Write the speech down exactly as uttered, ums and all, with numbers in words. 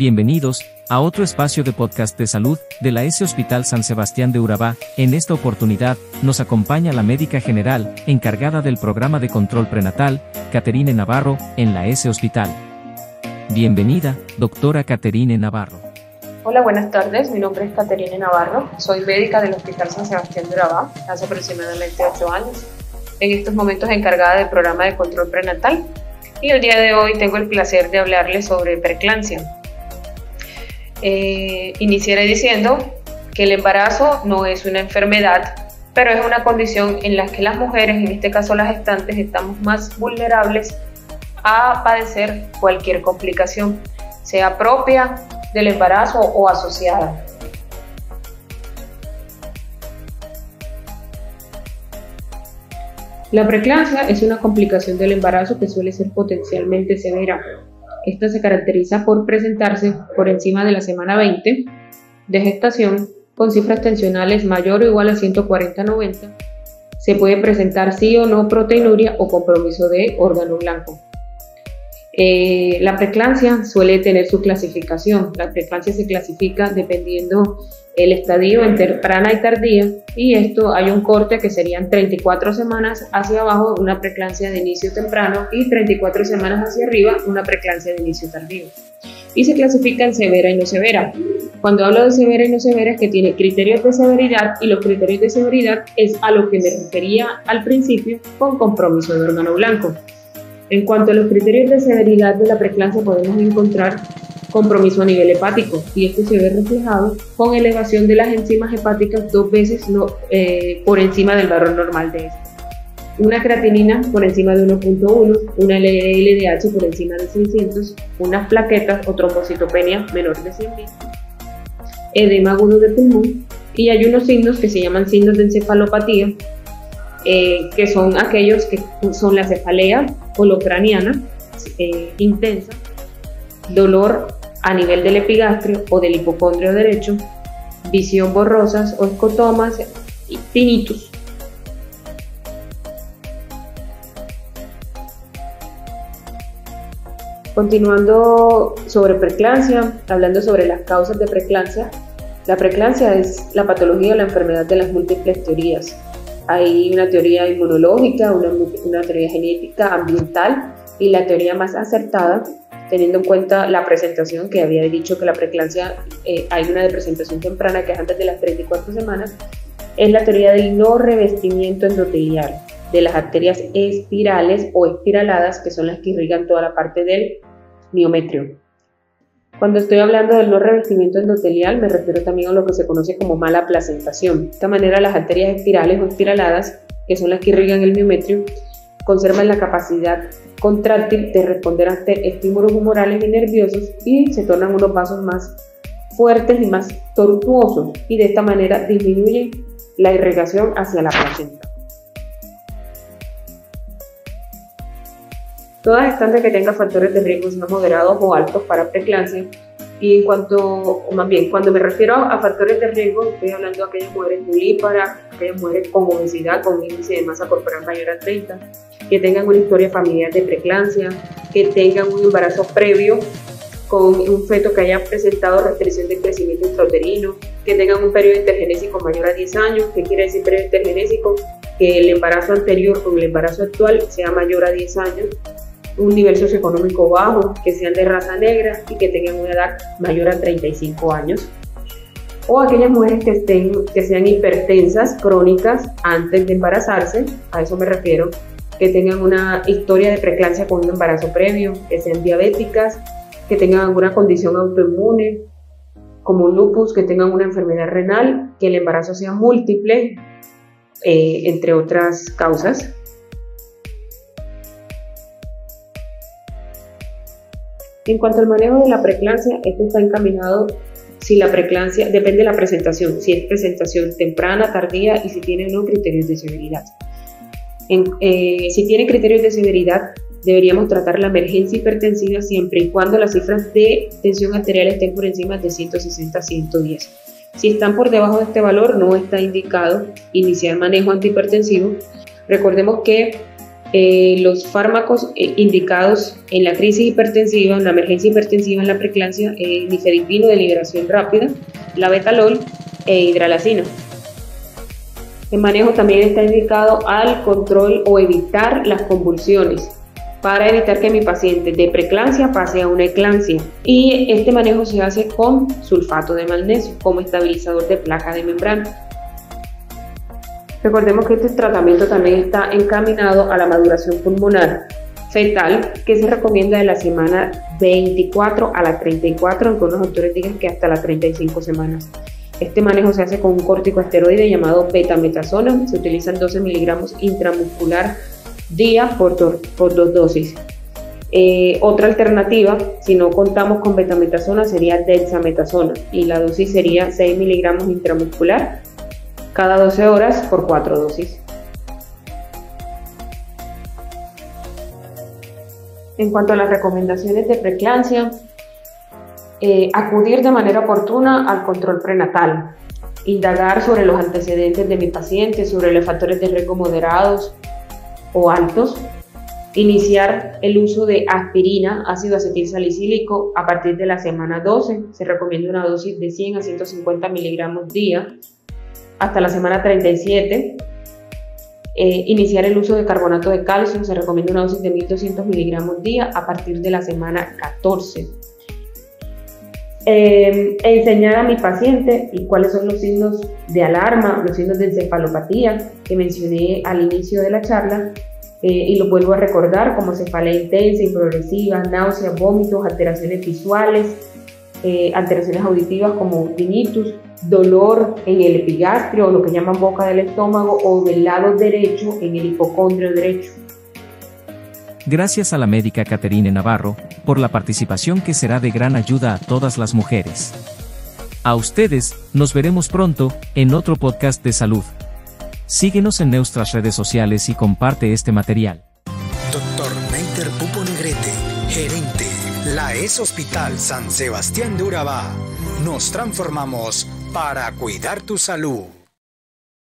Bienvenidos a otro espacio de podcast de salud de la S Hospital San Sebastián de Urabá. En esta oportunidad, nos acompaña la médica general, encargada del programa de control prenatal, Caterine Navarro, en la S Hospital. Bienvenida, doctora Caterine Navarro. Hola, buenas tardes. Mi nombre es Caterine Navarro. Soy médica del Hospital San Sebastián de Urabá hace aproximadamente ocho años. En estos momentos encargada del programa de control prenatal. Y el día de hoy tengo el placer de hablarles sobre preeclampsia. Eh, iniciaré diciendo que el embarazo no es una enfermedad, pero es una condición en la que las mujeres, en este caso las gestantes, estamos más vulnerables a padecer cualquier complicación, sea propia del embarazo o asociada. La preeclampsia es una complicación del embarazo que suele ser potencialmente severa. Esta se caracteriza por presentarse por encima de la semana veinte de gestación con cifras tensionales mayor o igual a ciento cuarenta a noventa. Se puede presentar sí o no proteinuria o compromiso de órgano blanco. Eh, la preeclampsia suele tener su clasificación. La preeclampsia se clasifica dependiendo el estadio en temprana y tardía, y esto hay un corte que serían treinta y cuatro semanas hacia abajo, una preeclampsia de inicio temprano, y treinta y cuatro semanas hacia arriba, una preeclampsia de inicio tardío. Y se clasifica en severa y no severa. Cuando hablo de severa y no severa es que tiene criterios de severidad, y los criterios de severidad es a lo que me refería al principio con compromiso de órgano blanco. En cuanto a los criterios de severidad de la preeclampsia, podemos encontrar compromiso a nivel hepático, y esto se ve reflejado con elevación de las enzimas hepáticas dos veces no, eh, por encima del valor normal de esto. Una creatinina por encima de uno punto uno, una L D H por encima de seiscientos, unas plaquetas o trombocitopenia menor de cien mil, edema agudo de pulmón, y hay unos signos que se llaman signos de encefalopatía, eh, que son aquellos que son la cefalea holocraniana eh, intensa, dolor a nivel del epigastrio o del hipocondrio derecho, visión borrosas o escotomas y tinnitus. Continuando sobre preeclampsia, hablando sobre las causas de preeclampsia, la preeclampsia es la patología o la enfermedad de las múltiples teorías. Hay una teoría inmunológica, una, una teoría genética, ambiental, y la teoría más acertada, teniendo en cuenta la presentación que había dicho que la preeclampsia eh, hay una de presentación temprana que es antes de las treinta y cuatro semanas, es la teoría del no revestimiento endotelial de las arterias espirales o espiraladas, que son las que irrigan toda la parte del miometrio. Cuando estoy hablando del no revestimiento endotelial, me refiero también a lo que se conoce como mala placentación. De esta manera, las arterias espirales o espiraladas, que son las que irrigan el miometrio, conservan la capacidad contráctil de responder ante estímulos humorales y nerviosos, y se tornan unos vasos más fuertes y más tortuosos, y de esta manera disminuyen la irrigación hacia la placenta. Todas gestantes que tengan factores de riesgo sean moderados o altos para preeclampsia, y en cuanto, o más bien, cuando me refiero a factores de riesgo, estoy hablando de aquellas mujeres mulíparas, aquellas mujeres con obesidad, con índice de masa corporal mayor a treinta, que tengan una historia familiar de preeclampsia, que tengan un embarazo previo con un feto que haya presentado restricción del crecimiento intrauterino, que tengan un periodo intergenésico mayor a diez años. ¿Qué quiere decir periodo intergenésico? Que el embarazo anterior con el embarazo actual sea mayor a diez años, un nivel socioeconómico bajo, que sean de raza negra y que tengan una edad mayor a treinta y cinco años. O aquellas mujeres que, estén, que sean hipertensas, crónicas, antes de embarazarse, a eso me refiero, que tengan una historia de preeclampsia con un embarazo previo, que sean diabéticas, que tengan alguna condición autoinmune, como un lupus, que tengan una enfermedad renal, que el embarazo sea múltiple, eh, entre otras causas. En cuanto al manejo de la preeclampsia, esto está encaminado si la preeclampsia, depende de la presentación, si es presentación temprana, tardía, y si tiene o no criterios de severidad. En, eh, si tiene criterios de severidad, deberíamos tratar la emergencia hipertensiva siempre y cuando las cifras de tensión arterial estén por encima de ciento sesenta a ciento diez. Si están por debajo de este valor, no está indicado iniciar manejo antihipertensivo. Recordemos que eh, los fármacos eh, indicados en la crisis hipertensiva, en la emergencia hipertensiva en la preeclampsia, eh, nifedipino de liberación rápida, labetalol e hidralazina. El manejo también está indicado al control o evitar las convulsiones, para evitar que mi paciente de preeclampsia pase a una eclampsia. Y este manejo se hace con sulfato de magnesio como estabilizador de placa de membrana. Recordemos que este tratamiento también está encaminado a la maduración pulmonar fetal, que se recomienda de la semana veinticuatro a la treinta y cuatro, aunque unos autores digan que hasta las treinta y cinco semanas. Este manejo se hace con un corticosteroide llamado betametasona. Se utilizan doce miligramos intramuscular día por, do, por dos dosis. Eh, otra alternativa, si no contamos con betametasona, sería dexametasona, y la dosis sería seis miligramos intramuscular cada doce horas por cuatro dosis. En cuanto a las recomendaciones de preeclampsia, eh, acudir de manera oportuna al control prenatal, indagar sobre los antecedentes de mi paciente, sobre los factores de riesgo moderados o altos, iniciar el uso de aspirina, ácido acetil salicílico, a partir de la semana doce. Se recomienda una dosis de cien a ciento cincuenta miligramos día hasta la semana treinta y siete. Eh, iniciar el uso de carbonato de calcio. Se recomienda una dosis de mil doscientos miligramos día a partir de la semana catorce. Eh, enseñar a mi paciente y cuáles son los signos de alarma, los signos de encefalopatía que mencioné al inicio de la charla, eh, y lo vuelvo a recordar, como cefalea intensa y progresiva, náuseas, vómitos, alteraciones visuales, eh, alteraciones auditivas como tinnitus, dolor en el epigastrio, o lo que llaman boca del estómago, o del lado derecho en el hipocondrio derecho. Gracias a la médica Caterine Navarro, por la participación que será de gran ayuda a todas las mujeres. A ustedes, nos veremos pronto, en otro podcast de salud. Síguenos en nuestras redes sociales y comparte este material. Doctor Neiter Pupo Negrete, gerente, la E S Hospital San Sebastián de Urabá. Nos transformamos para cuidar tu salud.